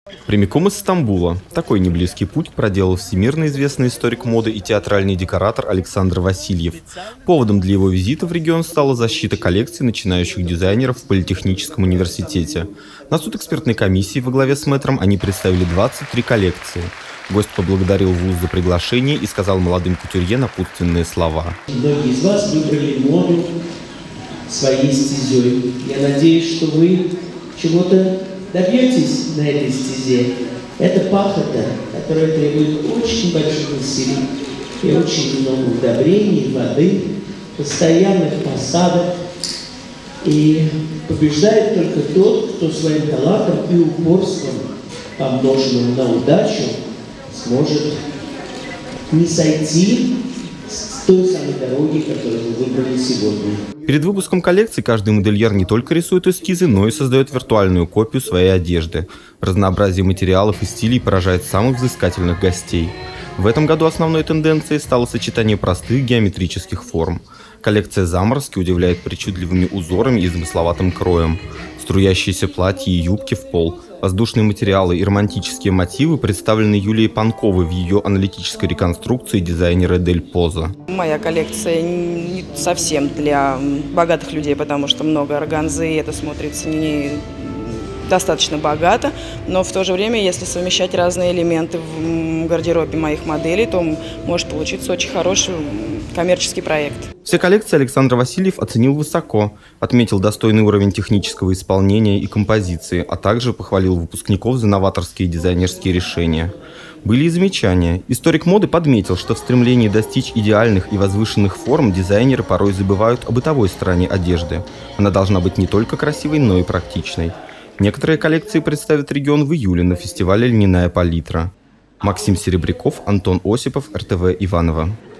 Прямиком из Стамбула. Такой неблизкий путь проделал всемирно известный историк моды и театральный декоратор Александр Васильев. Поводом для его визита в регион стала защита коллекций начинающих дизайнеров в Политехническом университете. На суд экспертной комиссии во главе с мэтром они представили 23 коллекции. Гость поблагодарил вуз за приглашение и сказал молодым кутюрье напутственные слова. Многие из вас выбрали моду своей стезей. Я надеюсь, что вы чего-то добьетесь на этой стезе. Это пахота, которая требует очень больших усилий и очень много удобрений, воды, постоянных посадок. И побеждает только тот, кто своим талантом и упорством, помноженным на удачу, сможет не сойти с той самой дороги, которую вы выбрали сегодня. Перед выпуском коллекции каждый модельер не только рисует эскизы, но и создает виртуальную копию своей одежды. Разнообразие материалов и стилей поражает самых взыскательных гостей. В этом году основной тенденцией стало сочетание простых геометрических форм. Коллекция «Заморозки» удивляет причудливыми узорами и замысловатым кроем. Струящиеся платья и юбки в пол, воздушные материалы и романтические мотивы представлены Юлией Панковой в ее аналитической реконструкции дизайнера Дель Поза. Моя коллекция не совсем для богатых людей, потому что много органзы, и это смотрится не достаточно богато, но в то же время, если совмещать разные элементы в гардеробе моих моделей, то может получиться очень хороший коммерческий проект. Все коллекции Александр Васильев оценил высоко, отметил достойный уровень технического исполнения и композиции, а также похвалил выпускников за новаторские дизайнерские решения. Были и замечания. Историк моды подметил, что в стремлении достичь идеальных и возвышенных форм дизайнеры порой забывают о бытовой стороне одежды. Она должна быть не только красивой, но и практичной. Некоторые коллекции представит регион в июле на фестивале «Льняная палитра». Максим Серебряков, Антон Осипов, РТВ Иваново.